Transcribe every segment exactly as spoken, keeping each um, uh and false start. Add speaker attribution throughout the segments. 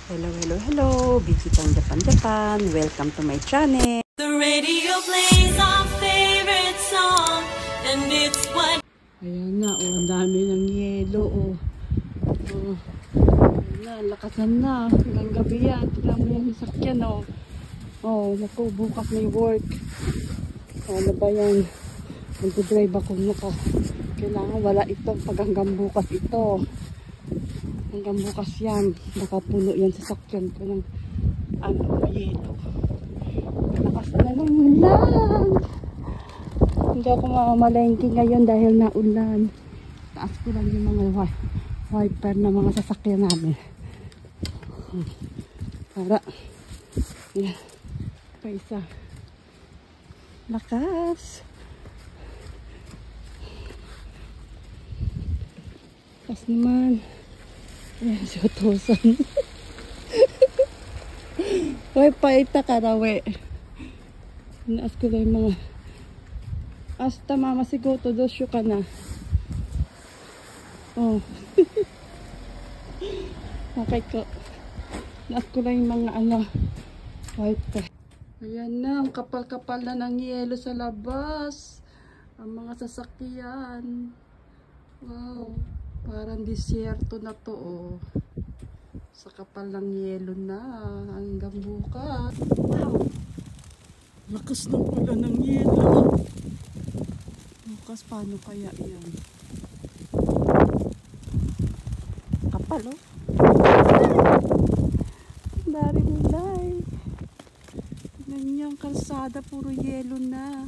Speaker 1: Hello, hello, hello! Bisitang Japan Japan! Welcome to my channel!
Speaker 2: The radio plays our favorite song, and it's what...
Speaker 1: Ayan na, oh, ang dami ng yelo, oh. Oh, ayan na, lakasan na. Hanggang gabi yan. Tignan mo yung sakyan, oh. Oh, naku, bukas may work. Ano ba yan? Mag-drive ako naka. Kailangan wala ito pag hanggang bukas ito. Hanggang bukas yan. Nakapuno yan sa sakyan ko ng ano, yelo. Lakas na ng ulan. Hindi ako mamamalengke ngayon dahil na ulan. Taas ko lang yung mga wiper na mga sasakyan namin. Para yan. Pa isa. Lakas. Lakas naman. Ayan, sutusan. Uy, paita ka na, we. Naas ko lang yung mga... Hasta mama sigo to dosyo ka na. Oh. Okay ko. Naas ko lang yung mga ano. White. Ayan na, ang kapal-kapal na ng yelo sa labas. Ang mga sasakyan. Wow. Parang disyerto na to, oh. Sa kapal ng yelo na. Hanggang bukas. Wow. Lakas ng pala ng yelo. Bukas, paano kaya yan? Kapal, oh. Dari mulay. Tignan niyo ang kalsada, puro yelo na.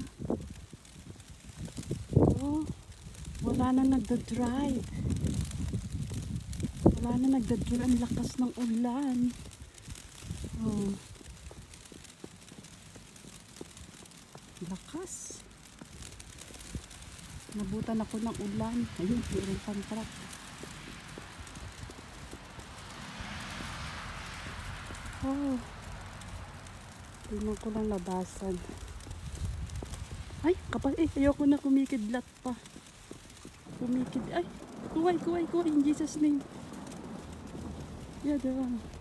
Speaker 1: Oh, wala na nagda-drive. Wala na nagda-drive. Ang lakas ng ulan. Oh. Lakas. Nabutan ako ng ulan. Ayun, mayroong contract. Oh. Tingnan ko lang labasan. Ay, kapal. Eh, ayoko na kumikidlat pa. Kumikid. Ay, kuway, kuway, kuway. In Jesus' name. Yada.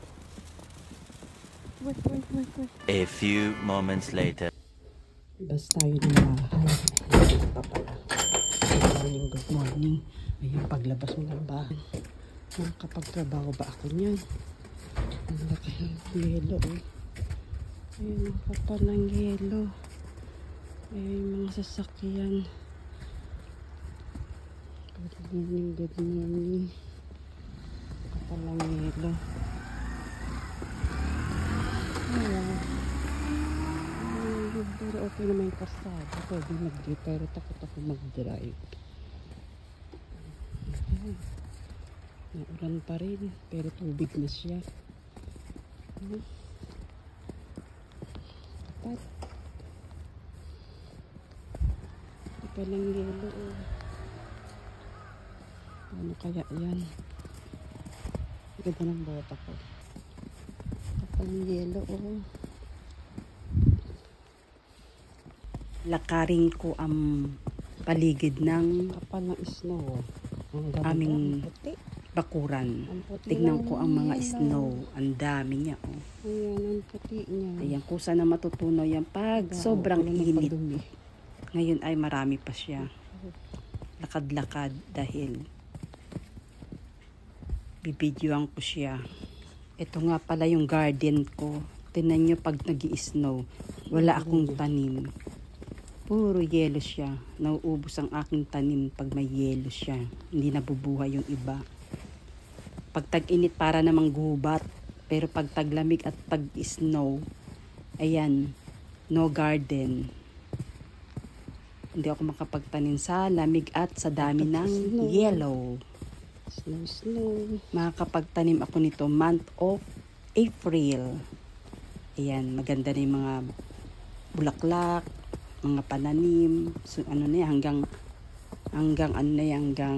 Speaker 1: Kuway, kuway, kuway, kuway.
Speaker 3: A few moments later.
Speaker 1: Labas tayo ng bahay. Ito pa pala. Good morning, good morning. Ayun, paglabas mo ng bahay. Nakakapagtrabaho ba ako niyan? Ang laki ng yelo, eh. Ayun, ang kapal ng yelo. Ayun, mga sasakyan. Good morning, good morning. Kapal ng yelo. Ayan. Pero okay naman yung kasada. Pwede mag-drive. Pero takot ako mag-drive. Ayan. Naulan pa rin. Pero tubig na siya. Ayan. Tapat. Ito lang yelo. Oh. Ano kaya yan? Ganda ng bota ko. Ito lang yelo. Oh. Lakarin ko ang paligid ng kapal ng snow. Ang aming bakuran. Tignan ko ang mga snow. Ang dami niya, oh. Ayan, ang puti niya. Ayan, kusa na matutunaw yan pag sobrang init. Ngayon ay marami pa siya. Lakad-lakad dahil bibidyoan ko siya. Ito nga pala yung garden ko. Tingnan nyo pag nag-i-snow. Wala akong tanim. Puro yelo siya. Nauubos ang aking tanim pag may yelo siya. Hindi nabubuhay yung iba. Pag tag-init para namang gubat. Pero pag taglamig at tag-snow, ayan, no garden. Hindi ako makapagtanim sa lamig at sa dami ng yellow. Snow, snow. Makakapagtanim ako nito month of April. Ayan, maganda na yung mga bulaklak, mga pananim, so ano na yan, hanggang hanggang ano na yan, hanggang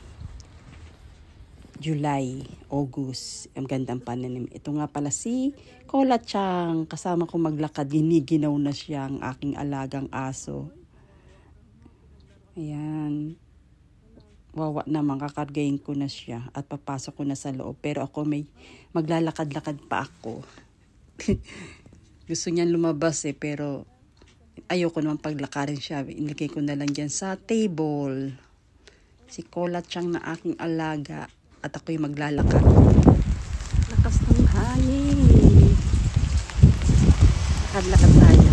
Speaker 1: July, August, ang gandang pananim. Ito nga pala si Kola Chang, kasama ko maglakad, giniginaw na siya ang aking alagang aso. Ayan, wawa naman, kakargayin ko na siya at papasok ko na sa loob. Pero ako may maglalakad-lakad pa ako. Gusto niyan lumabas eh, pero ayoko naman paglakarin siya. Inilagay ko na lang dyan sa table. Si Cola Chang na aking alaga at ako'y maglalakad. Lakas ng hangin. Lakad-lakad tayo.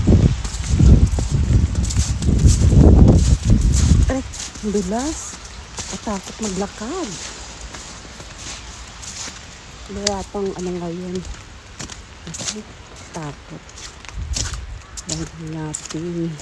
Speaker 1: Ay, dulas. Katakot maglakad. Wala pang ano ngayon. Kasi takot. Dahil natin.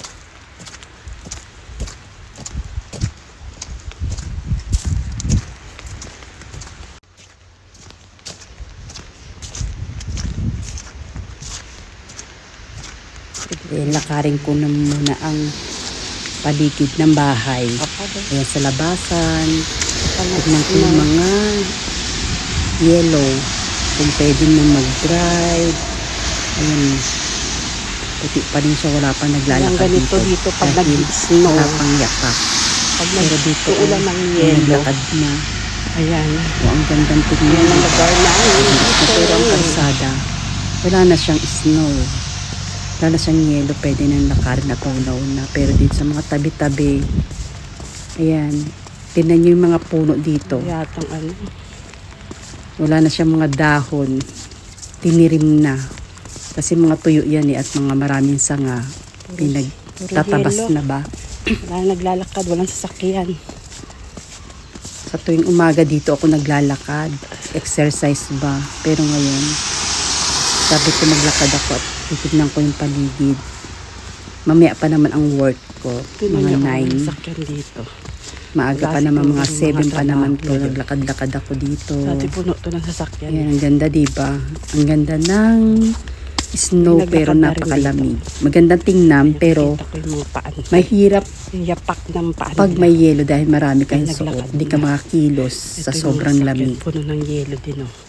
Speaker 1: Eh, lakarin ko na muna ang paligid ng bahay. Ayan sa labasan. Tignan ko yung mga yellow. Kung pwede mo mag-drive. Ayan. Puti pa rin siya. Wala pa naglalakad dito.
Speaker 4: dito pag nag-snow.
Speaker 1: Wala pang yapak.
Speaker 4: Pag
Speaker 1: Pero dito
Speaker 4: ulan ng yelo.
Speaker 1: naglakad na.
Speaker 4: Ayan.
Speaker 1: O, ang gandang tignan.
Speaker 4: Yan ang lugar namin.
Speaker 1: Pero ang kalsada, wala na siyang snow. Wala na siyang yelo. Pwede nang lakarin na tunaw na. Pero dito sa mga tabi-tabi, ayan. Tingnan niyo yung mga puno dito.
Speaker 4: Yatang ano.
Speaker 1: Wala na siyang mga dahon. Tinirim na. Kasi mga tuyo yan eh. At mga maraming sanga. Pinagtatabas na ba?
Speaker 4: Wala naglalakad. Walang sasakyan.
Speaker 1: Sa tuwing umaga dito ako naglalakad. Exercise ba? Pero ngayon, sabi ko maglakad ako at titignan ko yung paligid. Mamaya pa naman ang work ko. Mga nine.
Speaker 4: Sasakyan dito.
Speaker 1: Maaga pa naman, mga seven pa naman to. Naglakad-lakad ako dito.
Speaker 4: Dati puno to ng sasakyan.
Speaker 1: Ayan, ang ganda diba? Ang ganda ng snow pero napakalamig. Magandang tingnan pero mahirap
Speaker 4: yapak ng paan.
Speaker 1: pag may yelo dahil marami kayong suot. Hindi ka makakilos sa sobrang lamig.
Speaker 4: Puno ng yelo din oh.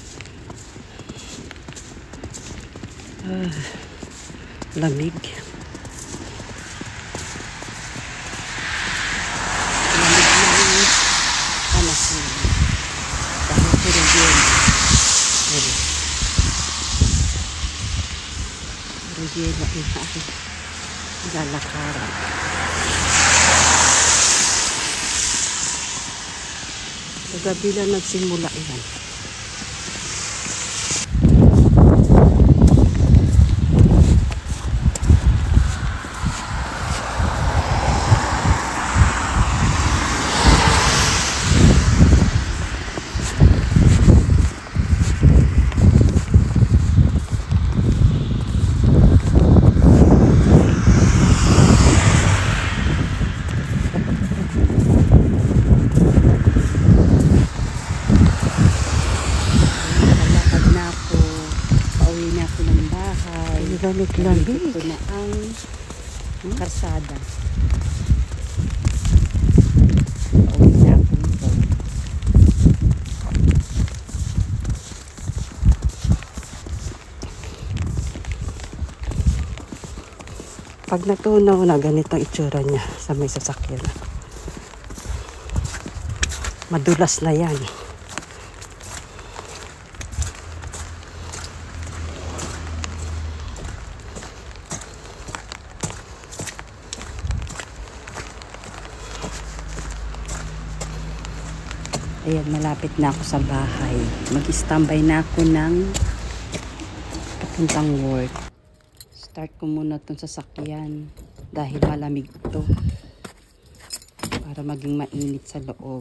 Speaker 4: Ah, lamig. Lamig ng anak mo. Dahil puro yelo. Puro. Puro yelo ang aking lalakaran. Sa gabi lang nagsimula yan. Lamig-lamig.
Speaker 1: Ito na ang karsada. Pauwi na ako nito.
Speaker 4: Pag natunaw na, ganito ang itsura niya sa may sasakyan. Madulas na yan.
Speaker 1: Ayan, malapit na ako sa bahay. Mag-standby na ako ng papuntang work. Start ko muna itong sasakyan dahil malamig ito. Para maging mainit sa loob.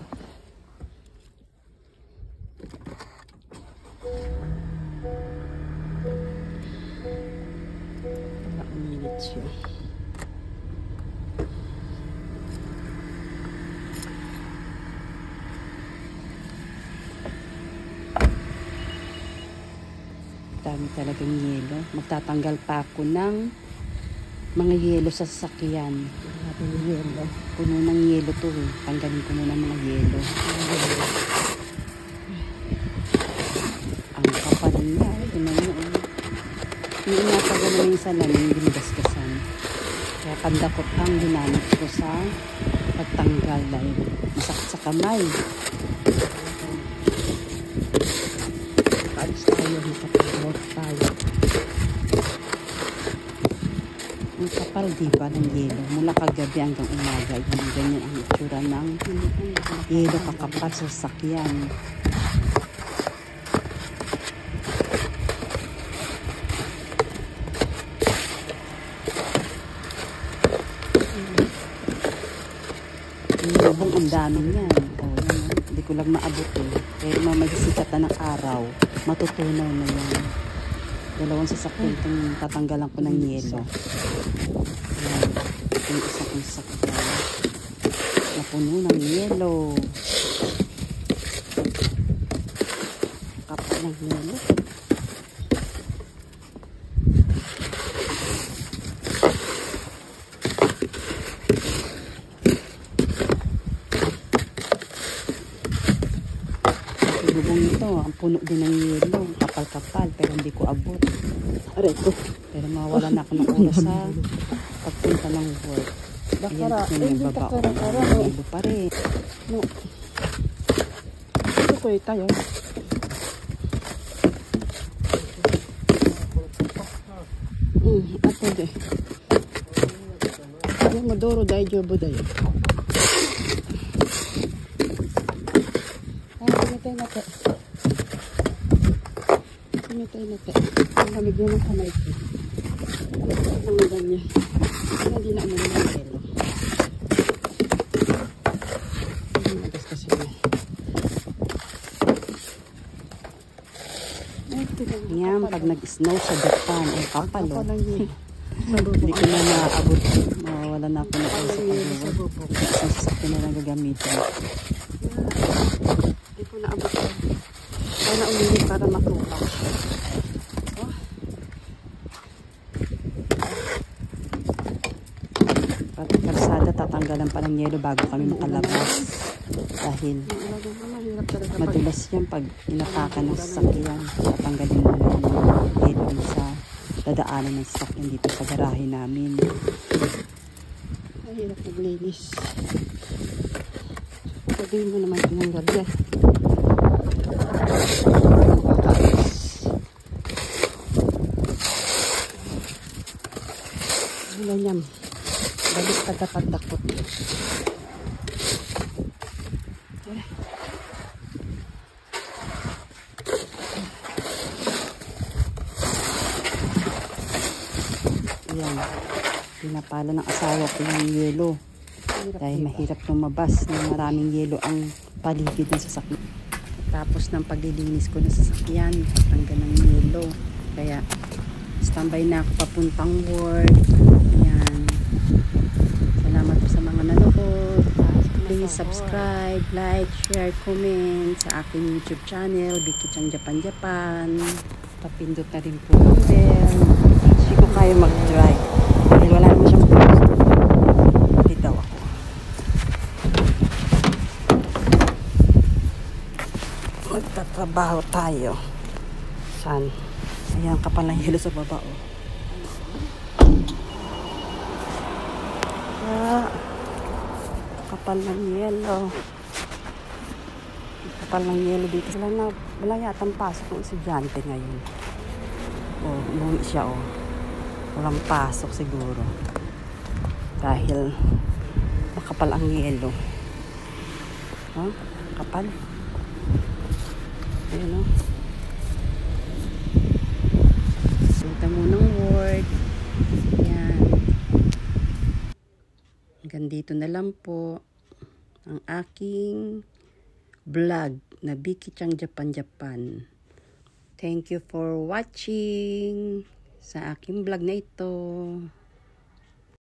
Speaker 1: Para uminit siya. Dami talagang yelo. Magtatanggal pa ako ng mga yelo sa sasakyan.
Speaker 4: Maraming yelo.
Speaker 1: Puno ng yelo to eh. Tanggalin ko na ng mga yelo. Ang kapal niya. Tignan mo eh. Hindi natagal na yung salamin. Binibasgasan. Kaya pandakot ang ginamit ko sa pagtanggal dahil masakit sa kamay.
Speaker 4: Paalis tayo, makapag-work tayo.
Speaker 1: Ang kapal diba ng yelo mula kagabi hanggang umaga. Yung ganyan ang itsura ng yelo kakapal sa sasakyan. Yung lubong ang dami niyan. O, yan, o. Hindi ko lang maabot eh. Kaya mamagisikat na ng araw, matutunaw na yan. Dalawang sasakyan itong tatanggalan ko ng yelo. Ayan. Ito yung isa kong sasakyan. Napuno ng yelo. Kapal ng yelo. Lubong ito, ang puno din ng yelo, kapal-kapal, pero hindi ko abot.
Speaker 4: Aray ko.
Speaker 1: Pero mawala na ako ng oras sa pagpunta ng work.
Speaker 4: Dakara.
Speaker 1: Ayan,
Speaker 4: Eh,
Speaker 1: yung
Speaker 4: hindi
Speaker 1: baba ko.
Speaker 4: dakara-kara.
Speaker 1: Ang yelo pa rin.
Speaker 4: No. Ito ko eh, tayo. Hmm, ato de. Ay, maduro dahil jobo dahil. Ay, simitay na te. Simitay na te. Ang lamig na ng kamay ko. Ang ganyan. Hindi na ano na ng pelo. Hindi magas kasi na. Ay, tignan.
Speaker 1: Yan, pag nag-snow sa Japan, ang kapal o.
Speaker 4: Kapal lang yun.
Speaker 1: Hindi ko na naabot. Mawawala na ako ng oras sa
Speaker 4: Sa
Speaker 1: pag-work.
Speaker 4: bubok.
Speaker 1: Isang sasakyan na lang gagamitin.
Speaker 4: Hindi ko naabot yan. Kaya na umilit para matupak siya. Oh.
Speaker 1: Pati kalsada, tatanggalan pa ng yelo bago kami makalabas. Dahil
Speaker 4: Talagang mahirap talaga pag
Speaker 1: madulas yan pag inapakan ng sasakyan. Tatanggalin mo na yung yelo sa dadaanan ng sasakyan dito sa garahe namin.
Speaker 4: mahirap maglinis. Sabihin mo naman tinanggal yan. Ganyan. Balik ka dapat dakot.
Speaker 1: Yan. Pinapala ng asawa ko yung yelo. Dahil mahirap lumabas ng maraming yelo ang paligid ng sasakyan. Tapos ng paglilinis ko ng sasakyan, tanggal ng yelo. Kaya standby na ako papuntang work. Yan. Salamat po sa mga nanood. Please subscribe, like, share, comment sa aking YouTube channel, Vicky Chang Japan Japan. Papindot na rin po yung bell. Hindi ko kaya mag-drive. Dahil wala naman siyang post. Hindi daw ako. Magtatrabaho tayo. Saan? Ayan, kapal ng yelo sa baba, oh. Ah, kapal ng yelo. Kapal ng yelo dito. Wala na, wala yatang pasok ng estudyante ngayon. Oh, umuwi siya, oh. Walang pasok siguro. Dahil makapal ang yelo. Huh? Kapal. Ayan, oh. Punta mo ng work. Yan. Hanggang dito na lang po ang aking vlog na Vicky Chang Japan Japan. Thank you for watching sa aking vlog na ito.